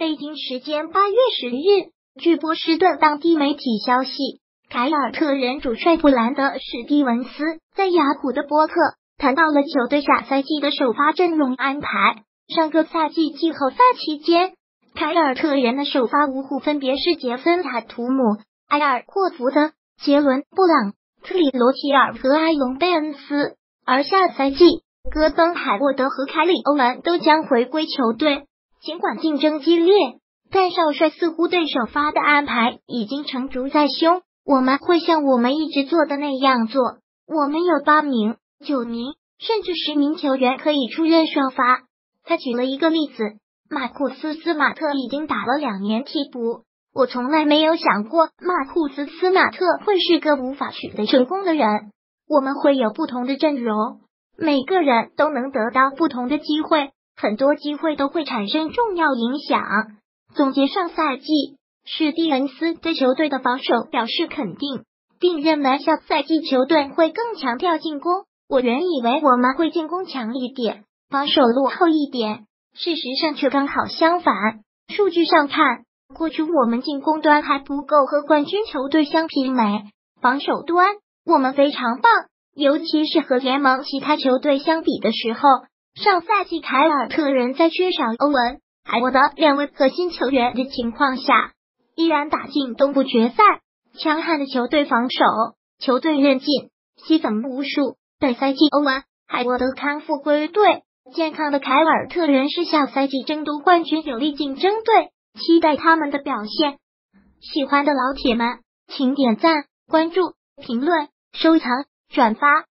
北京时间8月10日，据波士顿当地媒体消息，凯尔特人主帅布兰德·史蒂文斯在雅虎的播客谈到了球队下赛季的首发阵容安排。上个赛季季后赛期间，凯尔特人的首发五虎分别是杰森·塔图姆、埃尔霍福德、杰伦·布朗、特里罗齐尔和埃隆·贝恩斯，而下赛季戈登·海沃德和凯里·欧文都将回归球队。尽管竞争激烈，但少帅似乎对首发的安排已经成竹在胸。我们会像我们一直做的那样做，我们有8名、9名，甚至10名球员可以出任首发。他举了一个例子，马库斯·斯马特已经打了2年替补。我从来没有想过马库斯·斯马特会是个无法取得成功的人。我们会有不同的阵容，每个人都能得到不同的机会，很多机会都会产生重要影响。总结上赛季，史蒂文斯对球队的防守表示肯定，并认为下赛季球队会更强调进攻。我原以为我们会进攻强一点，防守落后一点，事实上却刚好相反。数据上看，过去我们进攻端还不够和冠军球队相媲美，防守端我们非常棒，尤其是和联盟其他球队相比的时候。上赛季凯尔特人在缺少欧文、海沃德2位核心球员的情况下，依然打进东部决赛。强悍的球队防守，球队韧劲，吸粉无数。本赛季欧文、海沃德康复归队，健康的凯尔特人是下赛季争夺冠军有力竞争队，期待他们的表现。喜欢的老铁们，请点赞、关注、评论、收藏、转发。